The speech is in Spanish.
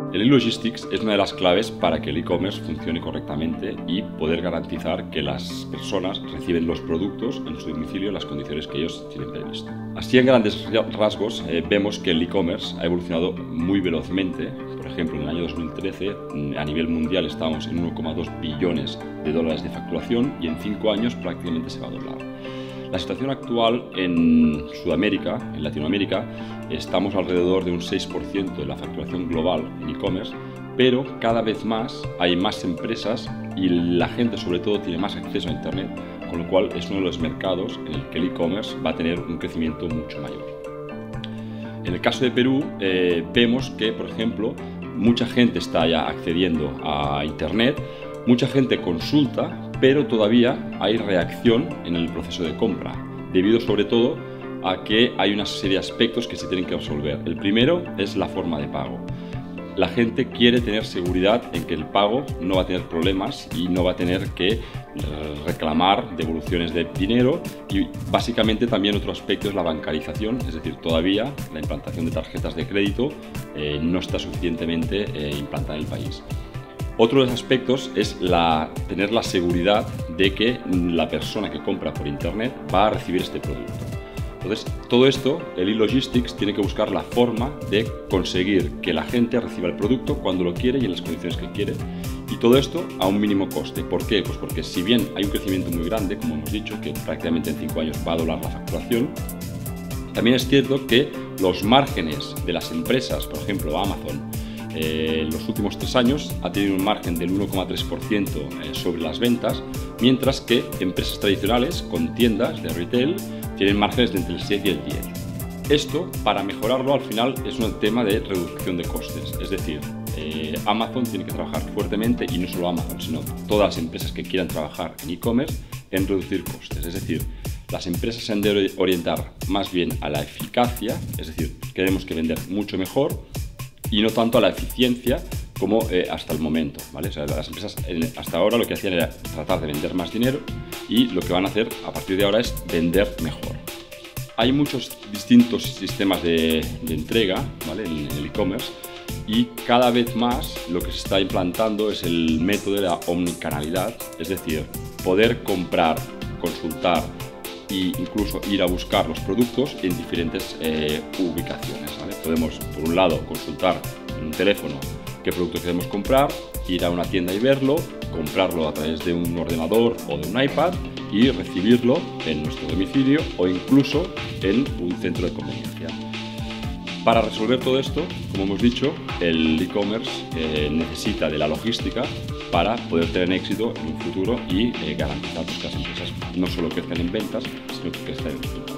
El e-logistics es una de las claves para que el e-commerce funcione correctamente y poder garantizar que las personas reciben los productos en su domicilio en las condiciones que ellos tienen previsto. Así, en grandes rasgos, vemos que el e-commerce ha evolucionado muy velozmente. Por ejemplo, en el año 2013, a nivel mundial estábamos en 1,2 billones de dólares de facturación y en 5 años prácticamente se va a doblar. La situación actual en Sudamérica, en Latinoamérica, estamos alrededor de un 6% de la facturación global en e-commerce, pero cada vez más hay más empresas y la gente sobre todo tiene más acceso a Internet, con lo cual es uno de los mercados en el que el e-commerce va a tener un crecimiento mucho mayor. En el caso de Perú, vemos que, por ejemplo, mucha gente está ya accediendo a Internet, mucha gente consulta, pero todavía hay reacción en el proceso de compra, debido sobre todo a que hay una serie de aspectos que se tienen que resolver. El primero es la forma de pago. La gente quiere tener seguridad en que el pago no va a tener problemas y no va a tener que reclamar devoluciones de dinero, y básicamente también otro aspecto es la bancarización, es decir, todavía la implantación de tarjetas de crédito no está suficientemente implantada en el país. Otro de los aspectos es tener la seguridad de que la persona que compra por Internet va a recibir este producto. Entonces, todo esto, el e-logistics tiene que buscar la forma de conseguir que la gente reciba el producto cuando lo quiere y en las condiciones que quiere. Y todo esto a un mínimo coste. ¿Por qué? Pues porque si bien hay un crecimiento muy grande, como hemos dicho, que prácticamente en 5 años va a doblar la facturación, también es cierto que los márgenes de las empresas, por ejemplo Amazon, en los últimos 3 años ha tenido un margen del 1,3% sobre las ventas, mientras que empresas tradicionales con tiendas de retail tienen márgenes de entre el 6 y el 10. Esto, para mejorarlo, al final es un tema de reducción de costes, es decir, Amazon tiene que trabajar fuertemente, y no solo Amazon, sino todas las empresas que quieran trabajar en e-commerce, en reducir costes. Es decir, las empresas se han de orientar más bien a la eficacia, es decir, queremos que vender mucho mejor, y no tanto a la eficiencia como hasta el momento, ¿vale? O sea, las empresas hasta ahora lo que hacían era tratar de vender más dinero, y lo que van a hacer a partir de ahora es vender mejor. Hay muchos distintos sistemas de entrega, ¿vale?, en el e-commerce, y cada vez más lo que se está implantando es el método de la omnicanalidad, es decir, poder comprar, consultar e incluso ir a buscar los productos en diferentes ubicaciones, ¿vale? Podemos, por un lado, consultar en un teléfono qué producto queremos comprar, ir a una tienda y verlo, comprarlo a través de un ordenador o de un iPad y recibirlo en nuestro domicilio o incluso en un centro de conveniencia. Para resolver todo esto, como hemos dicho, el e-commerce necesita de la logística para poder tener éxito en un futuro y garantizar que las empresas no solo crezcan en ventas, sino que crezcan en el futuro.